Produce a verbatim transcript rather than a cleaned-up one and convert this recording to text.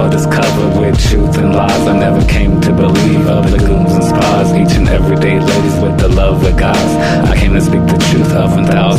world is covered with truth and lies. I never came to believe of lagoons and spas, each and everyday ladies with the love of gods. I came to speak the truth of one thousand